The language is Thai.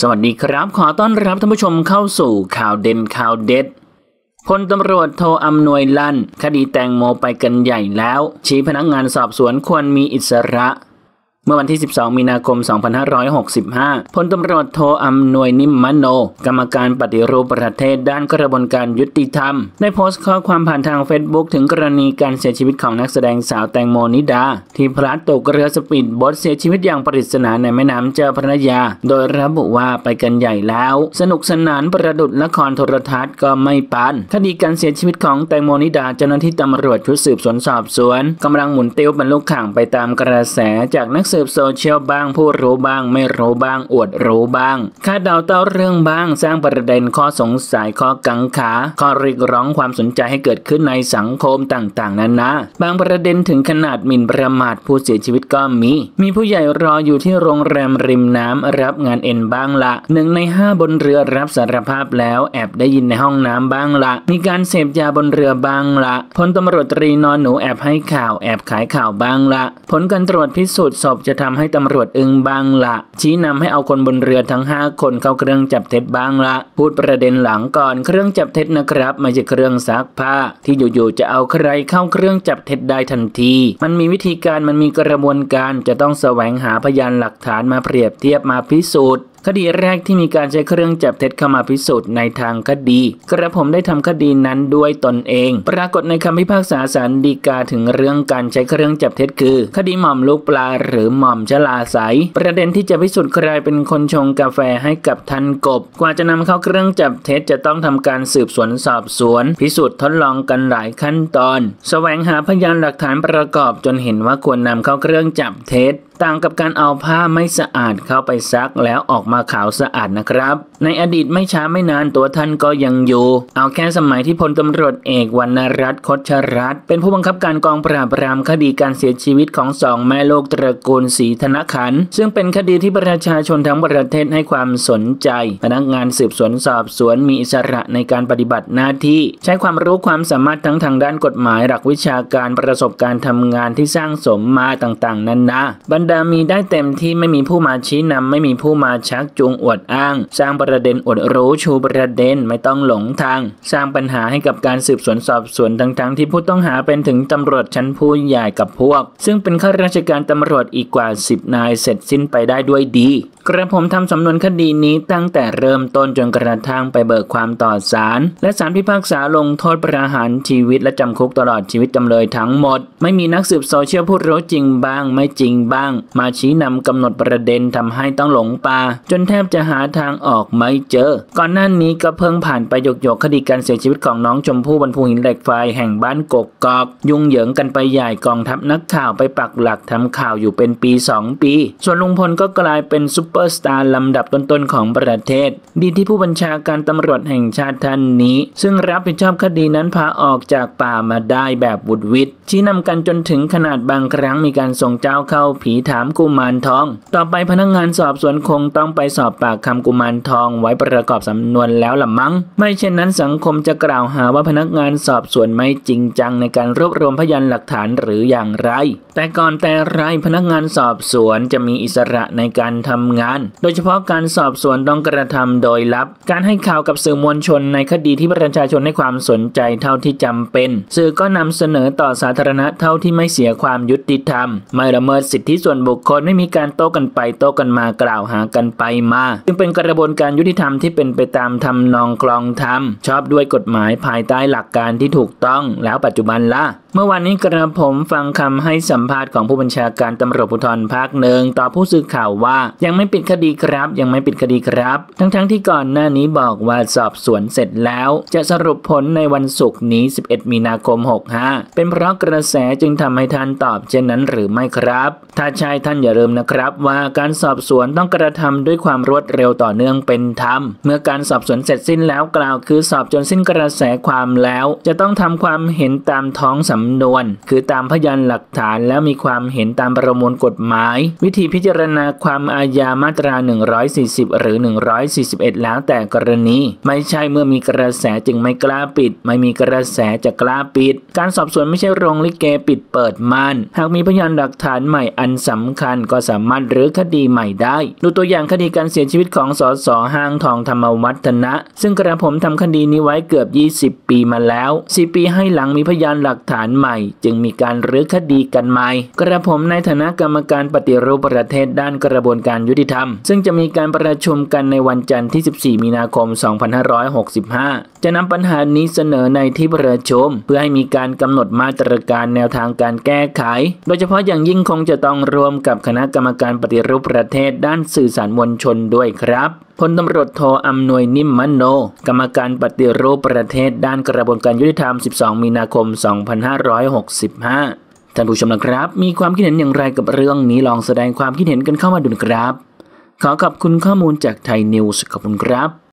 สวัสดีครับขอต้อนรับท่านผู้ชมเข้าสู่ข่าวเด่นข่าวเด็ดพลตำรวจโทอำนวยลั่นคดีแตงโมไปกันใหญ่แล้วชี้พนักงานสอบสวนควรมีอิสระเมื่อวันที่ 12 มีนาคม 2565 พลตำรวจโทอำนวยนิมมโนกรรมการปฏิรูปประเทศด้านกระบวนการยุติธรรมได้โพสต์ข้อความผ่านทาง Facebook ถึงกรณีการเสียชีวิตของนักแสดงสาวแตงโมนิดาที่พลัดตกเรือสปีดโบ๊ทเสียชีวิตอย่างปริศนาในแม่น้ำเจ้าพระยาโดยระบุว่าไปกันใหญ่แล้วสนุกสนานประดุจละครโทรทัศน์ก็ไม่ปานคดีการเสียชีวิตของแตงโมนิดาเจ้าหน้าที่ตำรวจชุดสืบสวนสอบสวนกำลังหมุนติ้วบรรลุข่างไปตามกระแสจากนักสืบโซเชียลบ้างผู้รู้บ้างไม่รู้บ้างอวดรู้บ้างคาดเดาเต้าเรื่องบ้างสร้างประเด็นข้อสงสัยข้อกังขาข้อเรียกร้องความสนใจให้เกิดขึ้นในสังคมต่างๆนานาบางประเด็นถึงขนาดหมิ่นประมาทผู้เสียชีวิตก็มีผู้ใหญ่รออยู่ที่โรงแรมริมน้ำรับงานเอ็นบ้างละ1 ใน 5บนเรือรับสารภาพแล้วแอบได้ยินในห้องน้ำบ้างละมีการเสพยาบนเรือบ้างละพลตำรวจตรีนอนหนูแอบให้ข่าวแอบขายข่าวบ้างละผลการตรวจพิสูจน์ศพจะทำให้ตำรวจอึ้งบ้างละชี้นำให้เอาคนบนเรือทั้ง5คนเข้าเครื่องจับเท็จบ้างละพูดประเด็นหลังก่อนเครื่องจับเท็จนะครับไม่ใช่เครื่องซักผ้าที่อยู่ๆจะเอาใครเข้าเครื่องจับเท็จได้ทันทีมันมีวิธีการมันมีกระบวนการจะต้องแสวงหาพยานหลักฐานมาเปรียบเทียบมาพิสูจน์คดีแรกที่มีการใช้เครื่องจับเท็จเข้ามาพิสูจน์ในทางคดีกระผมได้ทำคดีนั้นด้วยตนเองปรากฏในคำพิพากษาศาลฎีกาถึงเรื่องการใช้เครื่องจับเท็จคือคดีหม่อมลูกปลาหรือหม่อมชลาไสประเด็นที่จะพิสูจน์ใครเป็นคนชงกาแฟให้กับท่านกบกว่าจะนำเข้าเครื่องจับเท็จจะต้องทำการสืบสวนสอบสวนพิสูจน์ทดลองกันหลายขั้นตอนแสวงหาพยานหลักฐานประกอบจนเห็นว่าควรนำเข้าเครื่องจับเท็จต่างกับการเอาผ้าไม่สะอาดเข้าไปซักแล้วออกมาขาวสะอาดนะครับในอดีตไม่ช้าไม่นานตัวท่านก็ยังอยู่เอาแค่สมัยที่พลตำรวจเอกวรรณรัตน์ คชรัตน์เป็นผู้บังคับการกองปราบปรามคดีการเสียชีวิตของ2 แม่ลูกตระกูลศรีธนขันธ์ซึ่งเป็นคดีที่ประชาชนทั้งประเทศให้ความสนใจพนักงานสืบสวนสอบสวนมีอิสระในการปฏิบัติหน้าที่ใช้ความรู้ความสามารถทั้งทางด้านกฎหมายหลักวิชาการประสบการณ์ทำงานที่สร้างสมมาต่างๆนานาบรรดามีได้เต็มที่ไม่มีผู้มาชี้นำไม่มีผู้มาชักจูงอวดอ้างสร้างประเด็นอวดรู้ชูประเด็นไม่ต้องหลงทางสร้างปัญหาให้กับการสืบสวนสอบสวนทั้งที่ผู้ต้องหาเป็นถึงตำรวจชั้นผู้ใหญ่กับพวกซึ่งเป็นข้าราชการตำรวจอีกกว่า10 นายเสร็จสิ้นไปได้ด้วยดีกระผมทำสำนวนคดีนี้ตั้งแต่เริ่มต้นจนกระทั่งไปเบิกความต่อศาลและศาลพิพากษาลงโทษประหารชีวิตและจำคุกตลอดชีวิตจำเลยทั้งหมดไม่มีนักสืบโซเชียลพูดรู้จริงบ้างไม่จริงบ้างมาชี้นำกำหนดประเด็นทำให้ต้องหลงป่าจนแทบจะหาทางออกไม่เจอก่อนหน้านี้ก็เพิ่งผ่านไปหยกคดีการเสียชีวิตของน้องชมพู่บนภูหินเหล็กไฟแห่งบ้านกกอกยุ่งเหยิงกันไปใหญ่กองทัพนักข่าวไปปักหลักทำข่าวอยู่เป็นปี 2 ปีส่วนลุงพลก็กลายเป็นซุปเปอร์สตาร์ลำดับต้นๆของประเทศดีที่ผู้บัญชาการตำรวจแห่งชาติท่านนี้ซึ่งรับผิดชอบคดีนั้นพาออกจากป่ามาได้แบบวุดวิดชี้นำกันจนถึงขนาดบางครั้งมีการส่งเจ้าเข้าผีถามกุมารทองต่อไปพนักงานสอบสวนคงต้องไปสอบปากคำกุมารทองไว้ประกอบสำนวนแล้วล่ะมั้งไม่เช่นนั้นสังคมจะกล่าวหาว่าพนักงานสอบสวนไม่จริงจังในการรวบรวมพยานหลักฐานหรืออย่างไรแต่ก่อนแต่ไรพนักงานสอบสวนจะมีอิสระในการทำงานโดยเฉพาะการสอบสวนต้องกระทำโดยลับการให้ข่าวกับสื่อมวลชนในคดีที่ประชาชนให้ความสนใจเท่าที่จำเป็นสื่อก็นำเสนอต่อสาธารณะเท่าที่ไม่เสียความยุติธรรมไม่ละเมิดสิทธิส่วนบุคคลไม่มีการโต้กันไปโต้กันมากล่าวหากันไปมาจึงเป็นกระบวนการยุติธรรมที่เป็นไปตามทำนองคลองธรรมชอบด้วยกฎหมายภายใต้หลักการที่ถูกต้องแล้วปัจจุบันล่ะเมื่อวานนี้กระผมฟังคำให้สัมภาษณ์ของผู้บัญชาการตำรวจภูธรภาค 1ต่อผู้สื่อข่าวว่ายังไม่ปิดคดีครับยังไม่ปิดคดีครับทั้งที่ก่อนหน้านี้บอกว่าสอบสวนเสร็จแล้วจะสรุปผลในวันศุกร์นี้11 มีนาคม 65เป็นเพราะกระแสจึงทำให้ท่านตอบเช่นนั้นหรือไม่ครับถ้าใช่ท่านอย่าลืมนะครับว่าการสอบสวนต้องกระทำด้วยความรวดเร็วต่อเนื่องเป็นธรรมเมื่อการสอบสวนเสร็จสิ้นแล้วกล่าวคือสอบจนสิ้นกระแสความแล้วจะต้องทำความเห็นตามท้องสำำนวนคือตามพยานหลักฐานแล้วมีความเห็นตามประมวลกฎหมายวิธีพิจารณาความอาญามาตรา140หรือ141แล้วแต่กรณีไม่ใช่เมื่อมีกระแสจึงไม่กล้าปิดไม่มีกระแสจะกล้าปิดการสอบสวนไม่ใช่โรงลิเกปิดเปิดม่านหากมีพยานหลักฐานใหม่อันสำคัญก็สามารถรื้อคดีใหม่ได้ดูตัวอย่างคดีการเสียชีวิตของสส.ห้างทองธรรมวัฒนะซึ่งกระผมทำคดีนี้ไว้เกือบ20 ปีมาแล้ว4 ปีให้หลังมีพยานหลักฐานใหม่จึงมีการรื้อคดีกันใหม่กระผมในฐานะกรรมการปฏิรูปประเทศด้านกระบวนการยุติธรรมซึ่งจะมีการประชุมกันในวันจันทร์ที่14 มีนาคม 2565จะนำปัญหานี้เสนอในที่ประชุมเพื่อให้มีการกำหนดมาตรการแนวทางการแก้ไขโดยเฉพาะอย่างยิ่งคงจะต้องรวมกับคณะกรรมการปฏิรูปประเทศด้านสื่อสารมวลชนด้วยครับพลตำรวจโทอำนวยนิ่มมโนกรรมการปฏิรูปประเทศด้านกระบวนการยุติธรรม12 มีนาคม 2565ท่านผู้ชมนะครับมีความคิดเห็นอย่างไรกับเรื่องนี้ลองแสดงความคิดเห็นกันเข้ามาดูนะครับขอขอบคุณข้อมูลจากไทยนิวส์ขอบคุณครับ